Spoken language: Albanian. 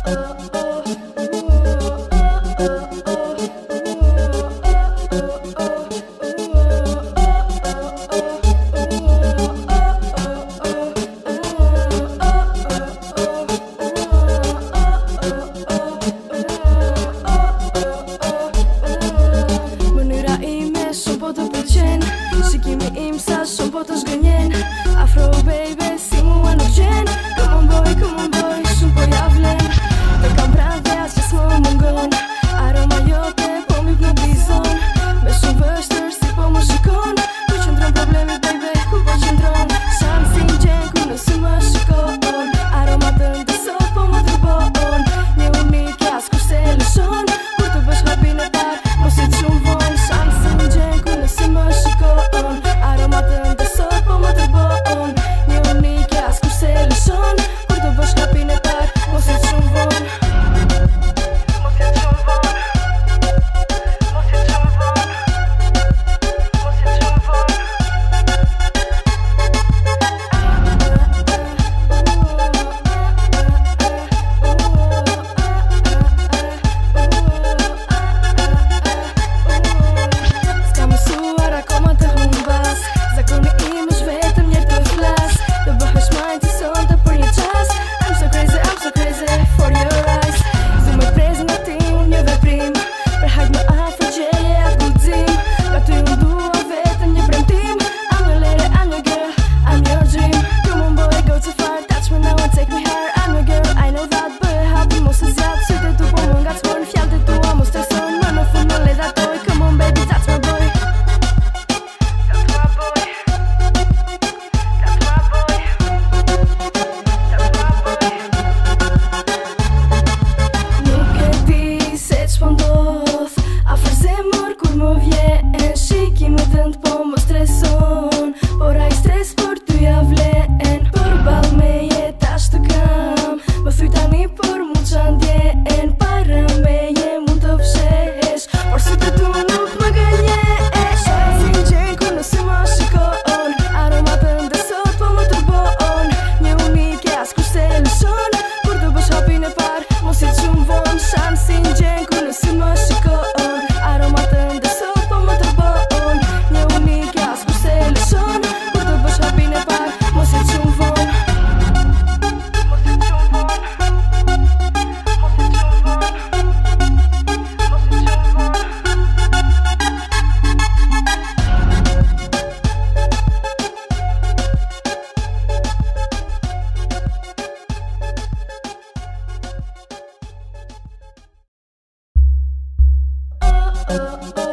Shikimi im sa shumë po të zgënjen Afro baby si mua nuk qen Come on boy, shumë po javlen Te kam pranë dhe as që s'më mungon Aroma jote po mi hypnotizon Me shumë vështër si po më shikon Ku qëndron problemi baby, ku po qëndron Shanë si n'gjen ku nësi më shikon Aroma të ndësot po më tërbon Një unik as kur se lëshon Kur të bësh hapin e par, mos i t'shumë von Shanë si n'gjen ku nësi më shikon Aroma të ndësot po më tërbon Një unik as kur se lëshon Kur të bësh hapin e par, mos i t'shumë von Mos i t'shumë von Mos i t'shumë von Mos i t'shumë von S'ka mësuar akoma të humbas Zakoni im është vetëm njerë të flas Të bëhesh majnë të sonte për një qas I'm so crazy for your eyes Zumë të prezën nga ti unë një veprim Për hajt më afër gjeje atë gudzim Nga ty unë dua vetëm një premtim I'm your lady, I'm your girl, I'm your dream Come on boy, go too far, touch me now and take me higher I'm your girl, I know that, bëhe hapi mos e zjat Sytë tu po më ngacmon, fjalët e tua mos streson Më në fund më le datoj, come on baby, that's my boy That's my boy That's my boy That's my boy Nuk e di se ç'po ndodh Afër zemër kur më vjen Shikimi tënd po më streson Por ai stres për ty ja vlen Përball me jetash të kam Më thyj tani për mu qa ndjen Para meje mund të fshesh Por sytë tu nuk më gënjesh Si n'gjen ku nësi më shikon Aroma të ndësot po më tërbon Një unik as kur se lëshon Kur të bësh hapin e par mos i t'shumë von Shanë si n'gjen ku nësi më shikon Aroma të ndësot po më tërbon Një unik as kur se lëshon Kur të bësh hapin e par mos i t'shumë von Mos i t'shumë von Mos i t'shumë von Mos i t'shumë von Oh, oh, oh.